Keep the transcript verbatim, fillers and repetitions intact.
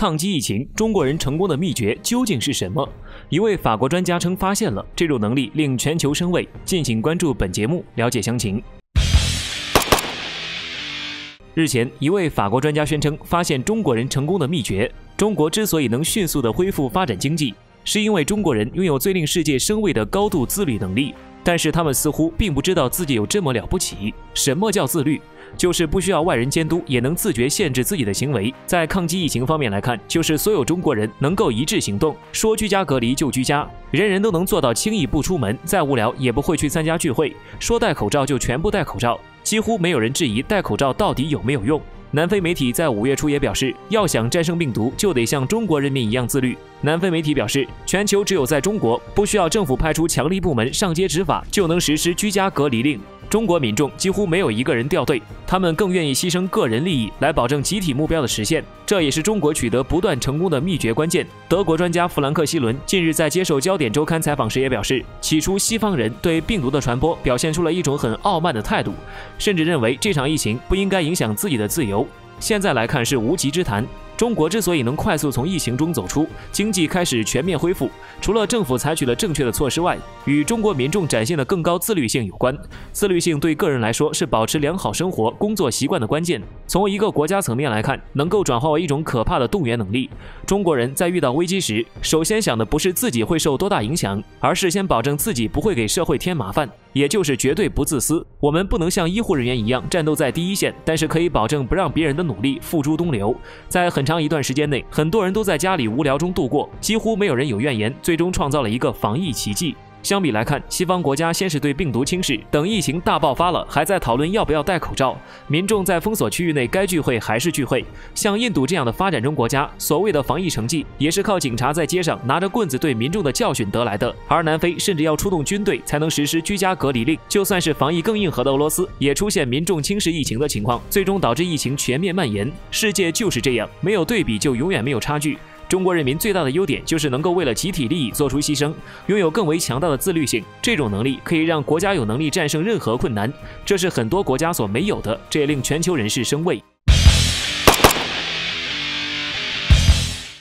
抗击疫情，中国人成功的秘诀究竟是什么？一位法国专家称发现了这种能力，令全球生畏。敬请关注本节目，了解详情。日前，一位法国专家宣称发现中国人成功的秘诀。中国之所以能迅速地恢复发展经济，是因为中国人拥有最令世界生畏的高度自律能力。但是他们似乎并不知道自己有这么了不起。什么叫自律？就是不需要外人监督，也能自觉限制自己的行为。在抗击疫情方面来看，就是所有中国人能够一致行动，说居家隔离就居家，人人都能做到轻易不出门，再无聊也不会去参加聚会，说戴口罩就全部戴口罩，几乎没有人质疑戴口罩到底有没有用。南非媒体在五月初也表示，要想战胜病毒，就得像中国人民一样自律。南非媒体表示，全球只有在中国，不需要政府派出强力部门上街执法，就能实施居家隔离令。中国民众几乎没有一个人掉队，他们更愿意牺牲个人利益来保证集体目标的实现，这也是中国取得不断成功的秘诀关键。德国专家弗兰克·希伦近日在接受焦点周刊采访时也表示，起初西方人对病毒的传播表现出了一种很傲慢的态度，甚至认为这场疫情不应该影响自己的自由。现在来看是无稽之谈。中国之所以能快速从疫情中走出，经济开始全面恢复，除了政府采取了正确的措施外，与中国民众展现的更高自律性有关。自律性对个人来说是保持良好生活、工作习惯的关键。从一个国家层面来看，能够转化为一种可怕的动员能力。中国人在遇到危机时，首先想的不是自己会受多大影响，而是先保证自己不会给社会添麻烦，也就是绝对不自私。我们不能像医护人员一样战斗在第一线，但是可以保证不让别人的努力付诸东流。在很长一段时间内，很多人都在家里无聊中度过，几乎没有人有怨言，最终创造了一个防疫奇迹。相比来看，西方国家先是对病毒轻视，等疫情大爆发了，还在讨论要不要戴口罩。民众在封锁区域内该聚会还是聚会。像印度这样的发展中国家，所谓的防疫成绩也是靠警察在街上拿着棍子对民众的教训得来的。而南非甚至要出动军队才能实施居家隔离令，就算是防疫更硬核的俄罗斯，也出现民众轻视疫情的情况，最终导致疫情全面蔓延。世界就是这样，没有对比就永远没有差距。中国人民最大的优点就是能够为了集体利益做出牺牲，拥有更为强大的自律性。这种能力可以让国家有能力战胜任何困难，这是很多国家所没有的，这也令全球人士生畏。